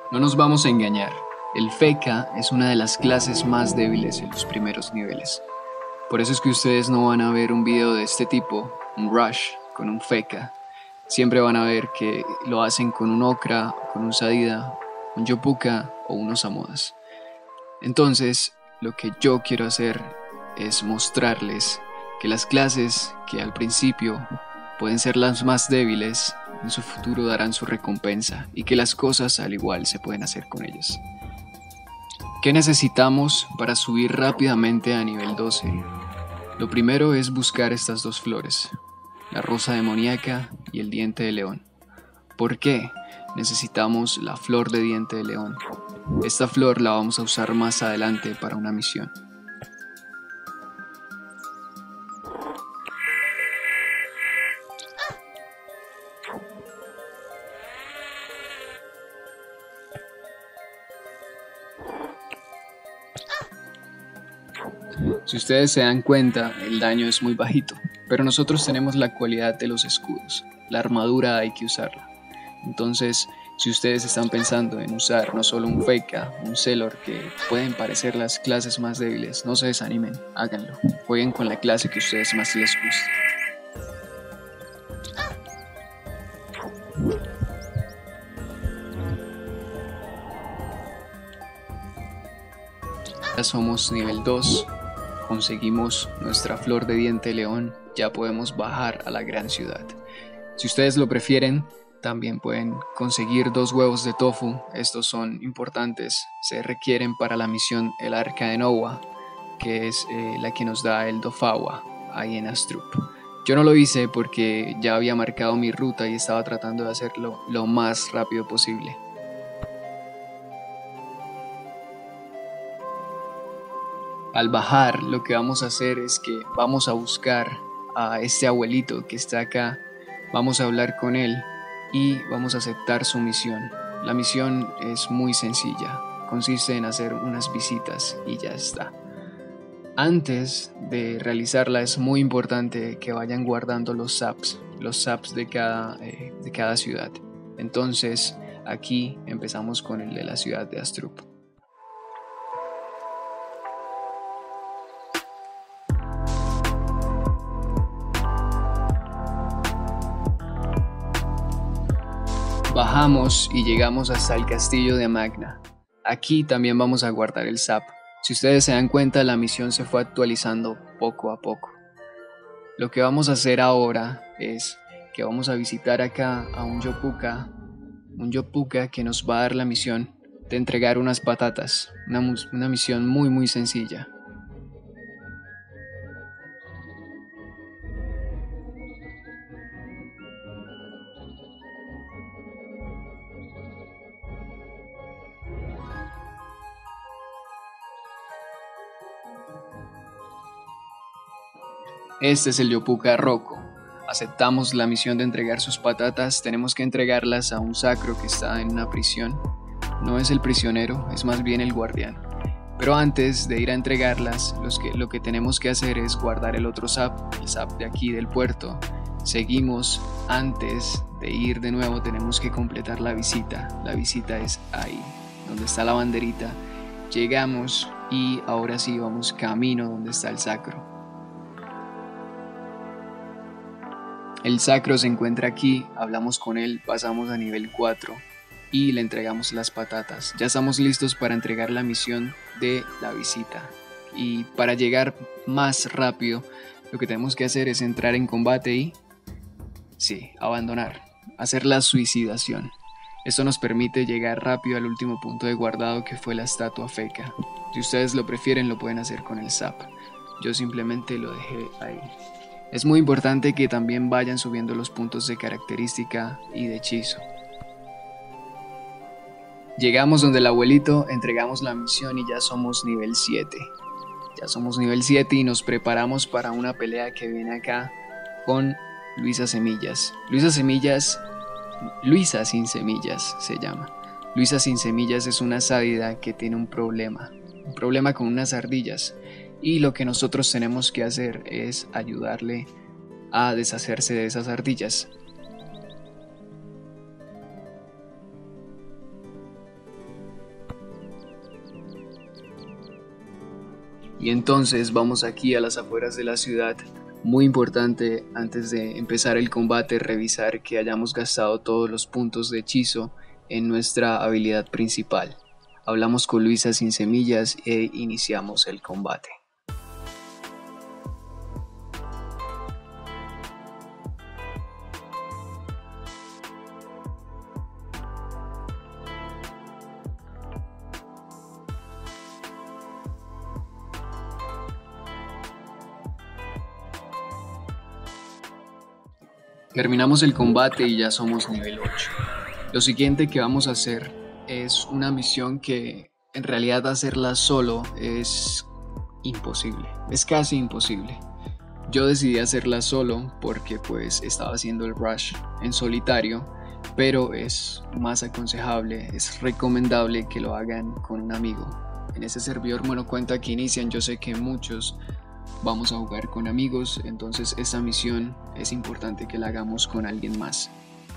No nos vamos a engañar, el feca es una de las clases más débiles en los primeros niveles. Por eso es que ustedes no van a ver un video de este tipo, un rush con un feca. Siempre van a ver que lo hacen con un okra, con un sadida, un yopuka o unos amodas. Entonces, lo que yo quiero hacer es mostrarles que las clases que al principio pueden ser las más débiles, en su futuro darán su recompensa y que las cosas al igual se pueden hacer con ellas. ¿Qué necesitamos para subir rápidamente a nivel 12? Lo primero es buscar estas dos flores, la rosa demoníaca y el diente de león. ¿Por qué? Necesitamos la flor de diente de león. Esta flor la vamos a usar más adelante para una misión. Si ustedes se dan cuenta, el daño es muy bajito, pero nosotros tenemos la cualidad de los escudos. La armadura hay que usarla. Entonces, si ustedes están pensando en usar no solo un Feika, un Celor, que pueden parecer las clases más débiles, no se desanimen, háganlo. Jueguen con la clase que a ustedes más les guste. Ya somos nivel 2, conseguimos nuestra flor de diente león, ya podemos bajar a la gran ciudad. Si ustedes lo prefieren, también pueden conseguir 2 huevos de tofu. Estos son importantes, se requieren para la misión El Arca de Nowa, que es la que nos da el Dofawa ahí en Astrup. Yo no lo hice porque ya había marcado mi ruta y estaba tratando de hacerlo lo más rápido posible. Al bajar, lo que vamos a hacer es que vamos a buscar a este abuelito que está acá, vamos a hablar con él y vamos a aceptar su misión. La misión es muy sencilla, consiste en hacer unas visitas y ya está. Antes de realizarla es muy importante que vayan guardando los saps de cada ciudad. Entonces aquí empezamos con el de la ciudad de Astrup. Bajamos y llegamos hasta el castillo de Magna. Aquí también vamos a guardar el sap. Si ustedes se dan cuenta, la misión se fue actualizando poco a poco. Lo que vamos a hacer ahora es que vamos a visitar acá a un yopuka que nos va a dar la misión de entregar unas patatas. Una misión muy sencilla. Este es el yopuka Rocco. Aceptamos la misión de entregar sus patatas, tenemos que entregarlas a un sacro que está en una prisión. No es el prisionero, es más bien el guardián. Pero antes de ir a entregarlas, lo que tenemos que hacer es guardar el otro sap, el sap de aquí del puerto. Seguimos, antes de ir de nuevo tenemos que completar la visita. La visita es ahí, donde está la banderita. Llegamos y ahora sí vamos camino donde está el sacro. El sacro se encuentra aquí, hablamos con él, pasamos a nivel 4 y le entregamos las patatas. Ya estamos listos para entregar la misión de la visita. Y para llegar más rápido, lo que tenemos que hacer es entrar en combate y, sí, abandonar, hacer la suicidación. Esto nos permite llegar rápido al último punto de guardado que fue la estatua feca. Si ustedes lo prefieren, lo pueden hacer con el sap. Yo simplemente lo dejé ahí. Es muy importante que también vayan subiendo los puntos de característica y de hechizo. Llegamos donde el abuelito, entregamos la misión y ya somos nivel 7. Ya somos nivel 7 y nos preparamos para una pelea que viene acá con Luisa Semillas. Luisa sin semillas se llama. Luisa sin semillas es una sádida que tiene un problema con unas ardillas. Y lo que nosotros tenemos que hacer es ayudarle a deshacerse de esas ardillas. Y entonces vamos aquí a las afueras de la ciudad. Muy importante antes de empezar el combate revisar que hayamos gastado todos los puntos de hechizo en nuestra habilidad principal. Hablamos con Luisa sin semillas e iniciamos el combate. Terminamos el combate y ya somos nivel 8. Lo siguiente que vamos a hacer es una misión que en realidad hacerla solo es imposible, es casi imposible. Yo decidí hacerla solo porque pues estaba haciendo el rush en solitario, pero es más aconsejable, es recomendable que lo hagan con un amigo. En ese servidor monocuenta que inician, yo sé que muchos vamos a jugar con amigos, entonces esta misión es importante que la hagamos con alguien más.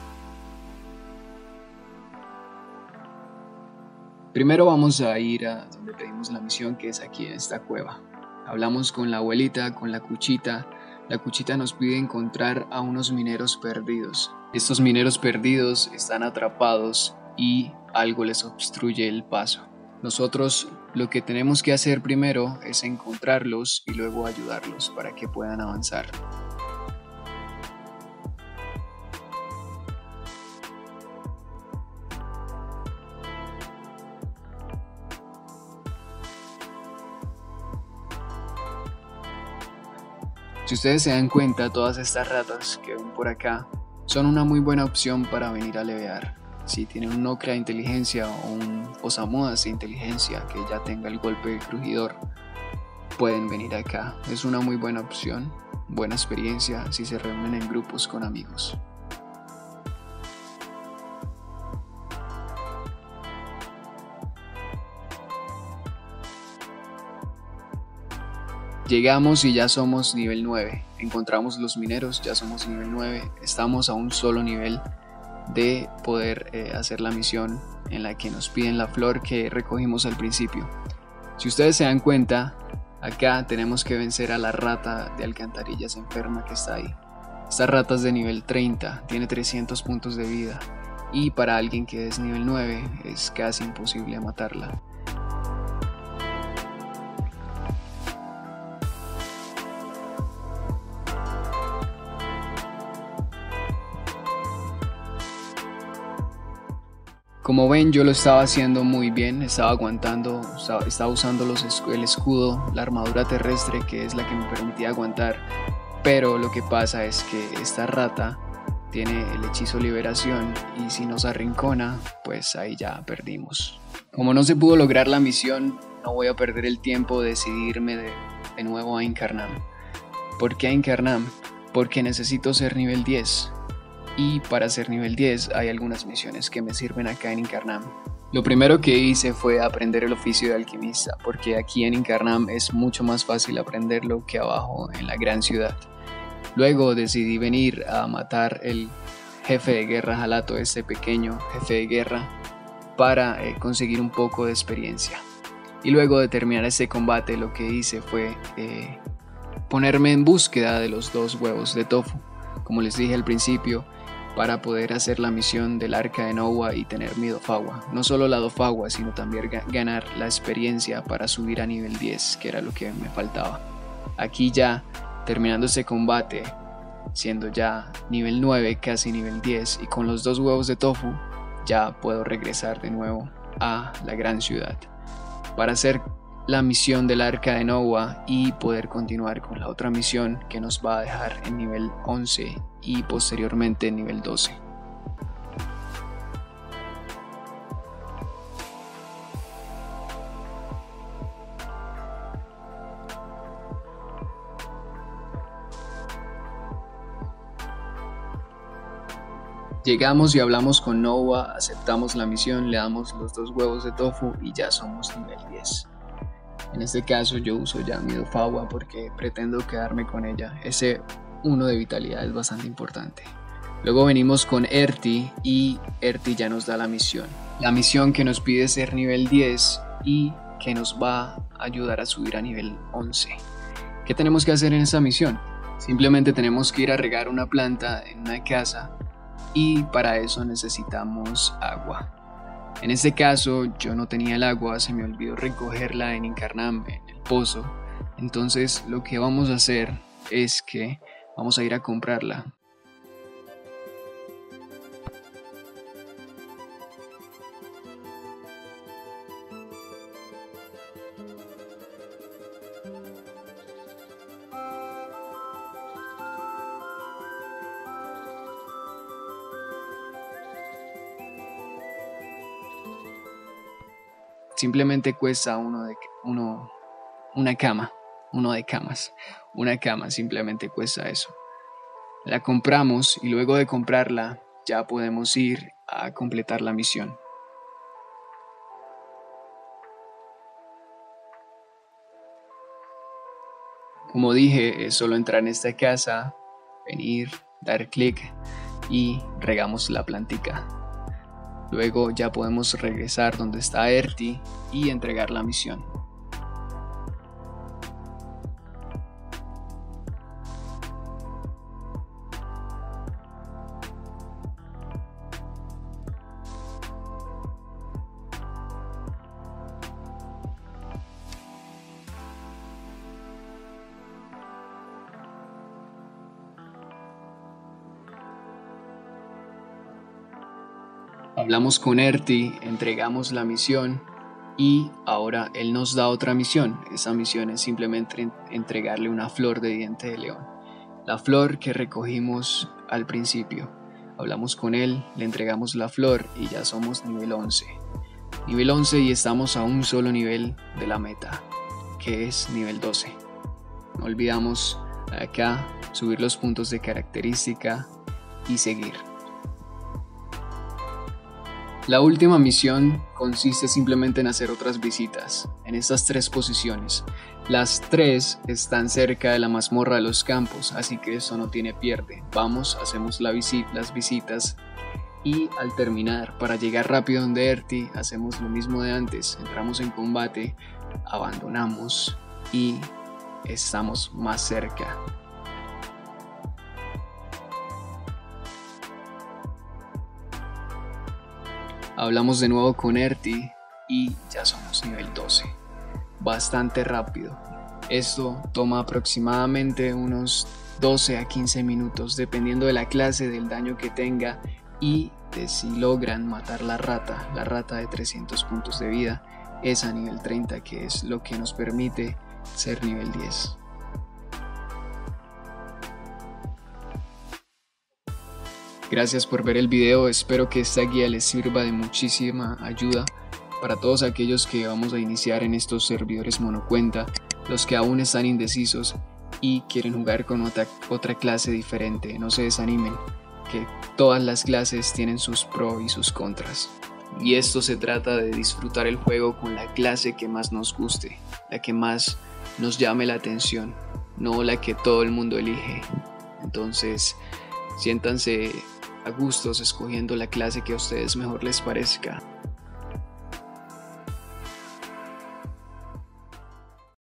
Primero vamos a ir a donde pedimos la misión, que es aquí en esta cueva. Hablamos con la abuelita, con la Cuchita. La Cuchita nos pide encontrar a unos mineros perdidos. Estos mineros perdidos están atrapados y algo les obstruye el paso. Nosotros lo que tenemos que hacer primero es encontrarlos y luego ayudarlos para que puedan avanzar. Si ustedes se dan cuenta, todas estas ratas que ven por acá son una muy buena opción para venir a levear. Si tienen un Nokra de inteligencia o un Osamudas de inteligencia que ya tenga el golpe de crujidor, pueden venir acá. Es una muy buena opción, buena experiencia si se reúnen en grupos con amigos. Llegamos y ya somos nivel 9. Encontramos los mineros, ya somos nivel 9. Estamos a un solo nivel de poder hacer la misión en la que nos piden la flor que recogimos al principio. Si ustedes se dan cuenta, acá tenemos que vencer a la rata de alcantarillas enferma que está ahí. Esta rata es de nivel 30, tiene 300 puntos de vida y para alguien que es nivel 9 es casi imposible matarla. Como ven, yo lo estaba haciendo muy bien, estaba aguantando, estaba usando el escudo, la armadura terrestre, que es la que me permitía aguantar. Pero lo que pasa es que esta rata tiene el hechizo liberación y si nos arrincona, pues ahí ya perdimos. Como no se pudo lograr la misión, no voy a perder el tiempo de decidirme de nuevo a Incarnam. ¿Por qué a Incarnam? Porque necesito ser nivel 10. Y para ser nivel 10 hay algunas misiones que me sirven acá en Incarnam. Lo primero que hice fue aprender el oficio de alquimista, porque aquí en Incarnam es mucho más fácil aprenderlo que abajo en la gran ciudad. Luego decidí venir a matar el jefe de guerra Jalato, este pequeño jefe de guerra, para conseguir un poco de experiencia. Y luego de terminar este combate lo que hice fue ponerme en búsqueda de los 2 huevos de tofu. Como les dije al principio, para poder hacer la misión del arca de Nowa y tener mi Dofagua. No solo la Dofagua, sino también ganar la experiencia para subir a nivel 10, que era lo que me faltaba. Aquí ya, terminando este combate, siendo ya nivel 9, casi nivel 10, y con los 2 huevos de tofu, ya puedo regresar de nuevo a la gran ciudad para hacer la misión del arca de Nowa y poder continuar con la otra misión que nos va a dejar en nivel 11 y posteriormente en nivel 12. Llegamos y hablamos con Nowa, aceptamos la misión, le damos los 2 huevos de tofu y ya somos nivel 10. En este caso yo uso ya mi Dofagua porque pretendo quedarme con ella. Ese 1 de vitalidad es bastante importante. Luego venimos con Erti y Erti ya nos da la misión. La misión que nos pide ser nivel 10 y que nos va a ayudar a subir a nivel 11. ¿Qué tenemos que hacer en esta misión? Simplemente tenemos que ir a regar una planta en una casa y para eso necesitamos agua. En este caso yo no tenía el agua, se me olvidó recogerla en Incarnam, en el pozo. Entonces lo que vamos a hacer es que vamos a ir a comprarla. Simplemente cuesta una cama simplemente cuesta eso. La compramos y luego de comprarla ya podemos ir a completar la misión. Como dije, es solo entrar en esta casa, venir, dar clic y regamos la plantica. Luego ya podemos regresar donde está Erti y entregar la misión. Hablamos con Erti, entregamos la misión y ahora él nos da otra misión. Esa misión es simplemente entregarle una flor de diente de león. La flor que recogimos al principio. Hablamos con él, le entregamos la flor y ya somos nivel 11. Nivel 11 y estamos a un solo nivel de la meta, que es nivel 12. No olvidamos acá subir los puntos de característica y seguir. La última misión consiste simplemente en hacer otras visitas, en estas 3 posiciones. Las 3 están cerca de la mazmorra de los campos, así que eso no tiene pierde. Vamos, hacemos las visitas y al terminar, para llegar rápido donde Erti, hacemos lo mismo de antes. Entramos en combate, abandonamos y estamos más cerca. Hablamos de nuevo con Erti y ya somos nivel 12. Bastante rápido. Esto toma aproximadamente unos 12 a 15 minutos dependiendo de la clase, del daño que tenga y de si logran matar la rata de 300 puntos de vida. Es a nivel 30, que es lo que nos permite ser nivel 10. Gracias por ver el video, espero que esta guía les sirva de muchísima ayuda para todos aquellos que vamos a iniciar en estos servidores monocuenta, los que aún están indecisos y quieren jugar con otra clase diferente. No se desanimen, que todas las clases tienen sus pros y sus contras. Y esto se trata de disfrutar el juego con la clase que más nos guste, la que más nos llame la atención, no la que todo el mundo elige. Entonces, siéntanse a gustos escogiendo la clase que a ustedes mejor les parezca.